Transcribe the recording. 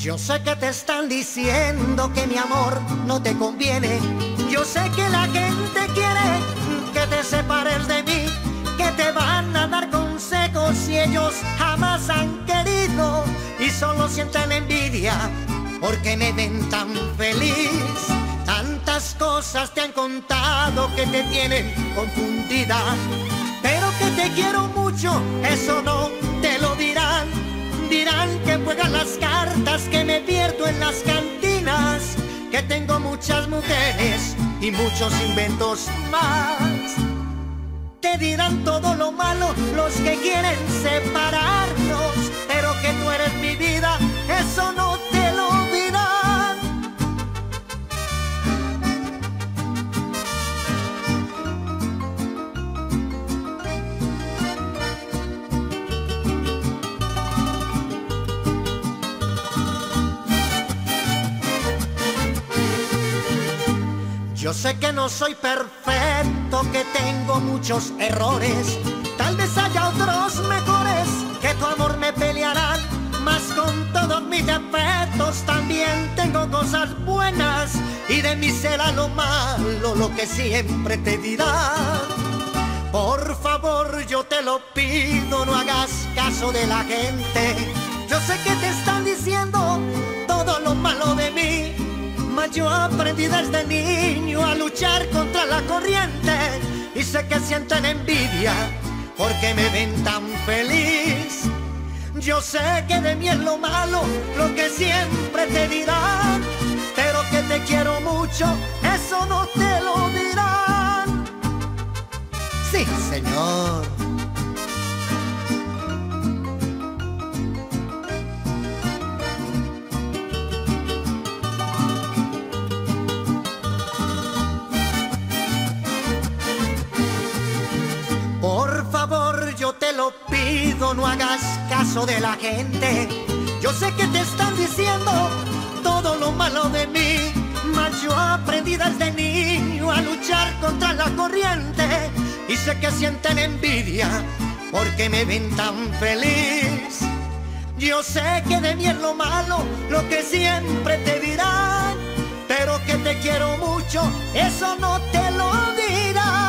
Yo sé que te están diciendo que mi amor no te conviene. Yo sé que la gente quiere que te separes de mí, que te van a dar consejos y ellos jamás han querido y solo sienten envidia porque me ven tan feliz. Tantas cosas te han contado que te tienen confundida, pero que te quiero mucho, eso no te lo dirán. Dirán que juegan las cartas, que me pierdo en las cantinas, que tengo muchas mujeres y muchos inventos más. Te dirán todo lo malo los que quieren separarnos, pero que tú eres mi vida, eso no te lo dirán. Yo sé que no soy perfecto, que tengo muchos errores. Tal vez haya otros mejores que tu amor me pelearán. Mas con todos mis defectos también tengo cosas buenas, y de mí será lo malo lo que siempre te dirán. Por favor, yo te lo pido, no hagas caso de la gente. Yo sé que te están diciendo todo lo malo de mí, mas yo aprendí desde niño a luchar contra la corriente y sé que sienten envidia porque me ven tan feliz. Yo sé que de mí es lo malo, lo que siempre te dirán, pero que te quiero mucho, eso no te lo dirán. Sí, señor. Por favor, yo te lo pido, no hagas caso de la gente. Yo sé que te están diciendo todo lo malo de mí, mas yo aprendí desde niño a luchar contra la corriente y sé que sienten envidia porque me ven tan feliz. Yo sé que de mí es lo malo, lo que siempre te dirán, pero que te quiero mucho, eso no te lo dirán.